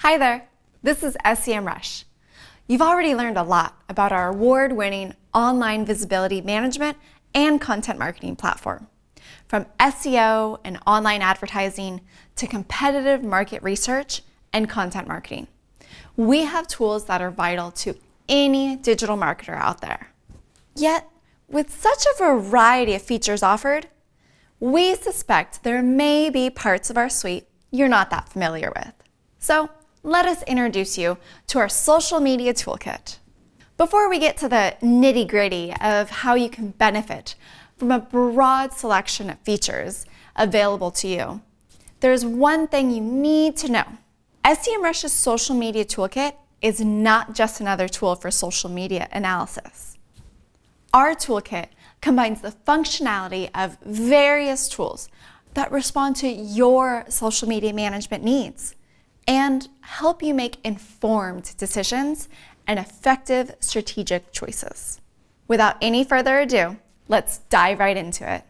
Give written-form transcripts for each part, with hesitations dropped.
Hi there, this is SEMrush. You've already learned a lot about our award-winning online visibility management and content marketing platform. From SEO and online advertising to competitive market research and content marketing. We have tools that are vital to any digital marketer out there. Yet, with such a variety of features offered, we suspect there may be parts of our suite you're not that familiar with. So, let us introduce you to our social media toolkit. Before we get to the nitty-gritty of how you can benefit from a broad selection of features available to you, there's one thing you need to know. SEMrush's social media toolkit is not just another tool for social media analysis. Our toolkit combines the functionality of various tools that respond to your social media management needs and help you make informed decisions and effective strategic choices. Without any further ado, let's dive right into it.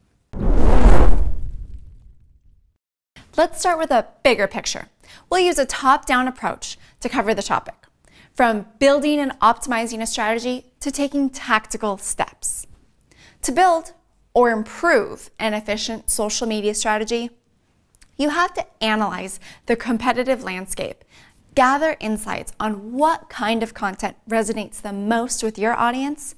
Let's start with a bigger picture. We'll use a top-down approach to cover the topic, from building and optimizing a strategy to taking tactical steps. To build or improve an efficient social media strategy, you have to analyze the competitive landscape, gather insights on what kind of content resonates the most with your audience,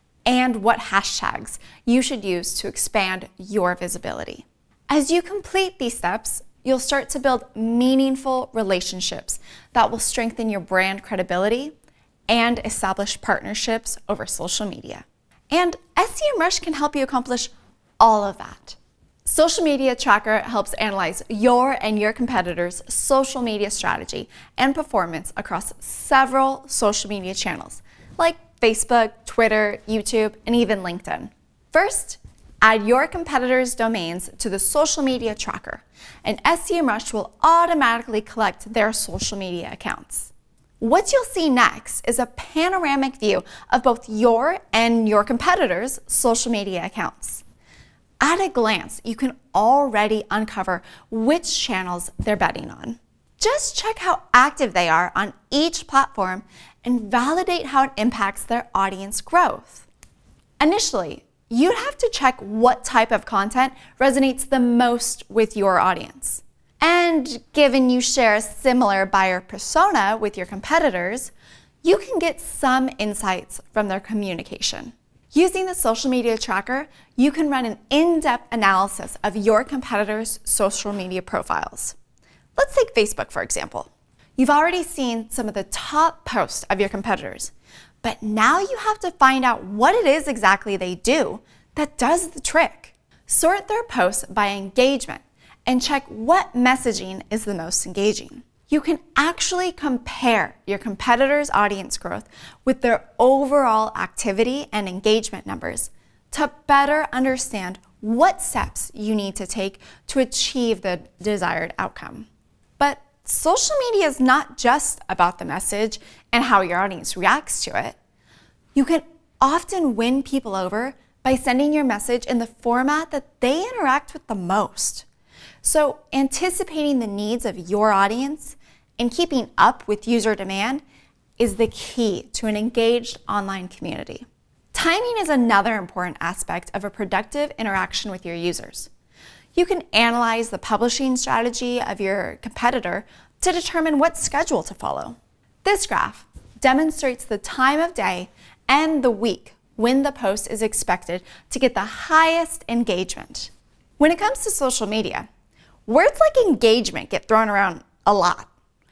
and what hashtags you should use to expand your visibility. As you complete these steps, you'll start to build meaningful relationships that will strengthen your brand credibility and establish partnerships over social media. And SEMrush can help you accomplish all of that. Social Media Tracker helps analyze your and your competitors' social media strategy and performance across several social media channels, like Facebook, Twitter, YouTube, and even LinkedIn. First, add your competitors' domains to the Social Media Tracker, and SEMrush will automatically collect their social media accounts. What you'll see next is a panoramic view of both your and your competitors' social media accounts. At a glance, you can already uncover which channels they're betting on. Just check how active they are on each platform and validate how it impacts their audience growth. Initially, you'd have to check what type of content resonates the most with your audience. And given you share a similar buyer persona with your competitors, you can get some insights from their communication. Using the Social Media Tracker, you can run an in-depth analysis of your competitors' social media profiles. Let's take Facebook, for example. You've already seen some of the top posts of your competitors, but now you have to find out what it is exactly they do that does the trick. Sort their posts by engagement and check what messaging is the most engaging. You can actually compare your competitors' audience growth with their overall activity and engagement numbers to better understand what steps you need to take to achieve the desired outcome. But social media is not just about the message and how your audience reacts to it. You can often win people over by sending your message in the format that they interact with the most. So anticipating the needs of your audience and keeping up with user demand is the key to an engaged online community. Timing is another important aspect of a productive interaction with your users. You can analyze the publishing strategy of your competitor to determine what schedule to follow. This graph demonstrates the time of day and the week when the post is expected to get the highest engagement. When it comes to social media, words like engagement get thrown around a lot.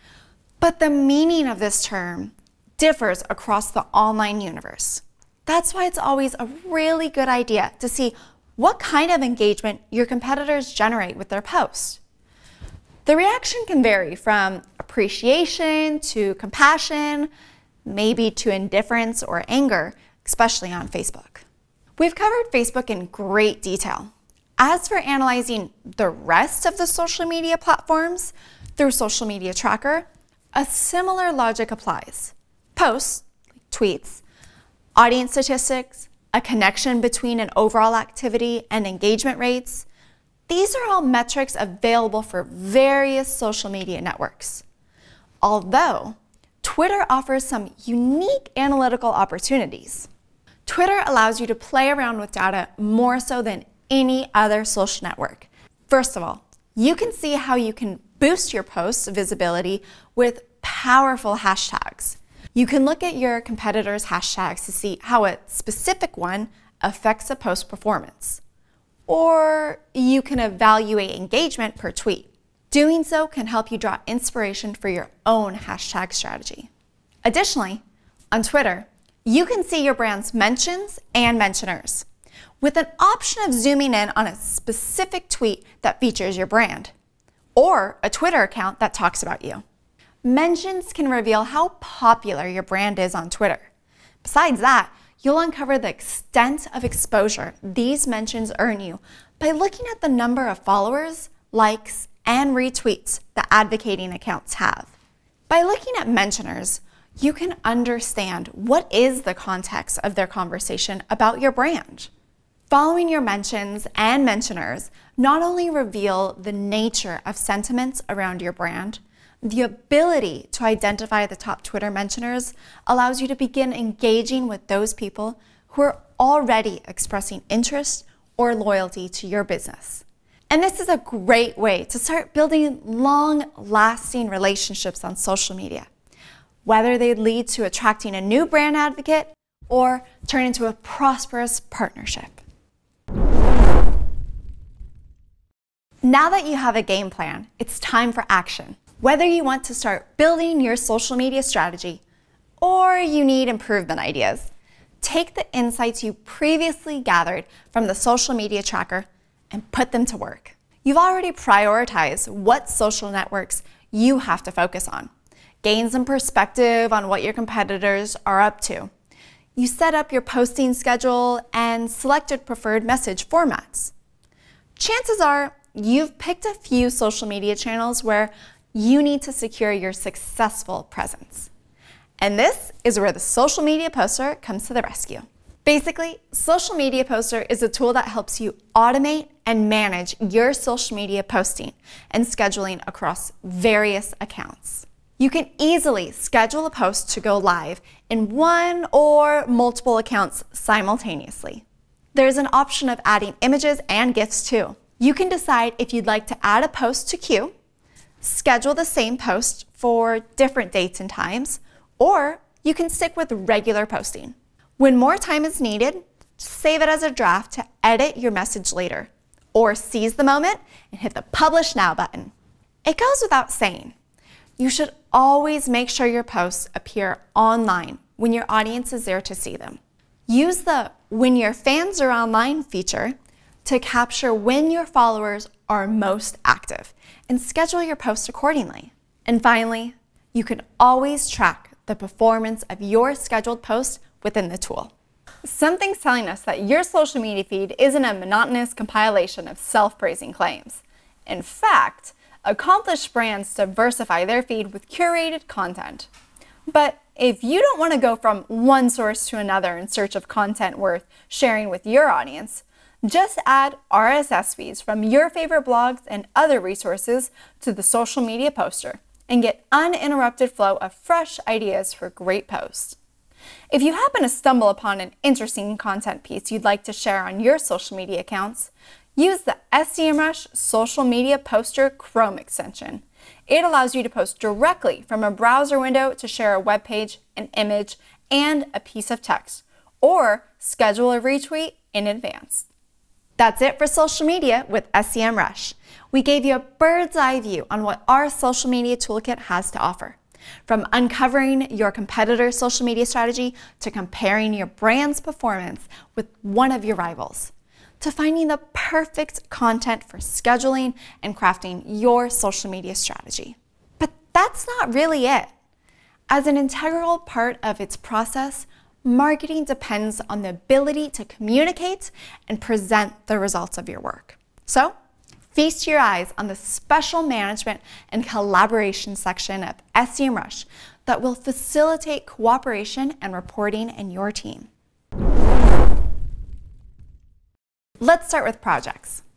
But the meaning of this term differs across the online universe. That's why it's always a really good idea to see what kind of engagement your competitors generate with their posts. The reaction can vary from appreciation to compassion, maybe to indifference or anger, especially on Facebook. We've covered Facebook in great detail. As for analyzing the rest of the social media platforms through Social Media Tracker, a similar logic applies. Posts, like tweets, audience statistics, a connection between an overall activity and engagement rates, these are all metrics available for various social media networks. Although, Twitter offers some unique analytical opportunities. Twitter allows you to play around with data more so than any other social network. First of all, you can see how you can boost your post's visibility with powerful hashtags. You can look at your competitors' hashtags to see how a specific one affects a post performance. Or you can evaluate engagement per tweet. Doing so can help you draw inspiration for your own hashtag strategy. Additionally, on Twitter, you can see your brand's mentions and mentioners, with an option of zooming in on a specific tweet that features your brand, or a Twitter account that talks about you. Mentions can reveal how popular your brand is on Twitter. Besides that, you'll uncover the extent of exposure these mentions earn you by looking at the number of followers, likes, and retweets that advocating accounts have. By looking at mentioners, you can understand what is the context of their conversation about your brand. Following your mentions and mentioners not only reveal the nature of sentiments around your brand, the ability to identify the top Twitter mentioners allows you to begin engaging with those people who are already expressing interest or loyalty to your business. And this is a great way to start building long-lasting relationships on social media, whether they lead to attracting a new brand advocate or turn into a prosperous partnership. Now that you have a game plan, it's time for action. Whether you want to start building your social media strategy or you need improvement ideas, take the insights you previously gathered from the social media tracker and put them to work. You've already prioritized what social networks you have to focus on, gained some perspective on what your competitors are up to. You set up your posting schedule and selected preferred message formats. Chances are you've picked a few social media channels where you need to secure your successful presence. And this is where the Social Media Poster comes to the rescue. Basically, Social Media Poster is a tool that helps you automate and manage your social media posting and scheduling across various accounts. You can easily schedule a post to go live in one or multiple accounts simultaneously. There's an option of adding images and GIFs too. You can decide if you'd like to add a post to queue, schedule the same post for different dates and times, or you can stick with regular posting. When more time is needed, save it as a draft to edit your message later, or seize the moment and hit the Publish Now button. It goes without saying, you should always make sure your posts appear online when your audience is there to see them. Use the When Your Fans Are Online feature to capture when your followers are most active and schedule your posts accordingly. And finally, you can always track the performance of your scheduled posts within the tool. Something's telling us that your social media feed isn't a monotonous compilation of self-praising claims. In fact, accomplished brands diversify their feed with curated content. But if you don't want to go from one source to another in search of content worth sharing with your audience, just add RSS feeds from your favorite blogs and other resources to the Social Media Poster and get uninterrupted flow of fresh ideas for great posts. If you happen to stumble upon an interesting content piece you'd like to share on your social media accounts, use the SEMrush Social Media Poster Chrome extension. It allows you to post directly from a browser window to share a web page, an image, and a piece of text, or schedule a retweet in advance. That's it for social media with SEMrush. We gave you a bird's eye view on what our social media toolkit has to offer. From uncovering your competitor's social media strategy to comparing your brand's performance with one of your rivals, to finding the perfect content for scheduling and crafting your social media strategy. But that's not really it. As an integral part of its process, marketing depends on the ability to communicate and present the results of your work. So, feast your eyes on the special management and collaboration section of SEMrush that will facilitate cooperation and reporting in your team. Let's start with projects.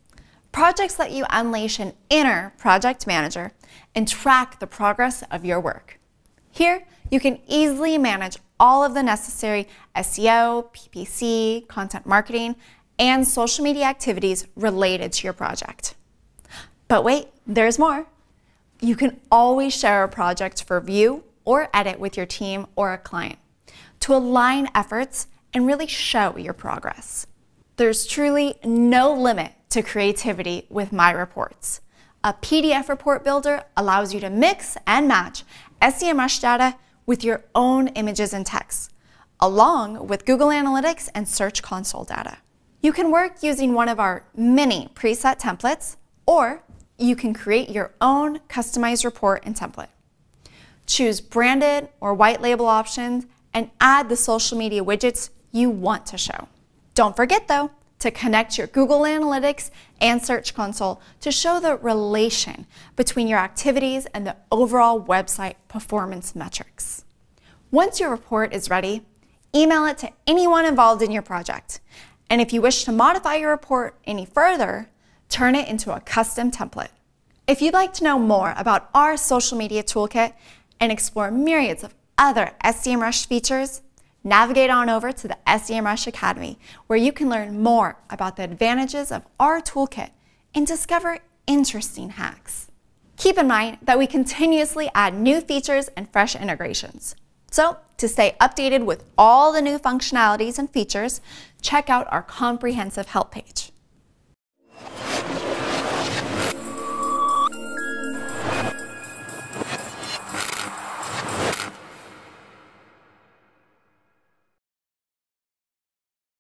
Projects let you unleash an inner project manager and track the progress of your work. Here, you can easily manage all of the necessary SEO, PPC, content marketing, and social media activities related to your project. But wait, there's more. You can always share a project for view or edit with your team or a client to align efforts and really show your progress. There's truly no limit to creativity with My Reports. A PDF report builder allows you to mix and match SEMrush data with your own images and text, along with Google Analytics and Search Console data. You can work using one of our many preset templates, or you can create your own customized report and template. Choose branded or white label options and add the social media widgets you want to show. Don't forget though, to connect your Google Analytics and Search Console to show the relation between your activities and the overall website performance metrics. Once your report is ready, email it to anyone involved in your project. And if you wish to modify your report any further, turn it into a custom template. If you'd like to know more about our social media toolkit and explore myriads of other SEMrush features, navigate on over to the SEMrush Academy, where you can learn more about the advantages of our toolkit and discover interesting hacks. Keep in mind that we continuously add new features and fresh integrations. So, to stay updated with all the new functionalities and features, check out our comprehensive help page.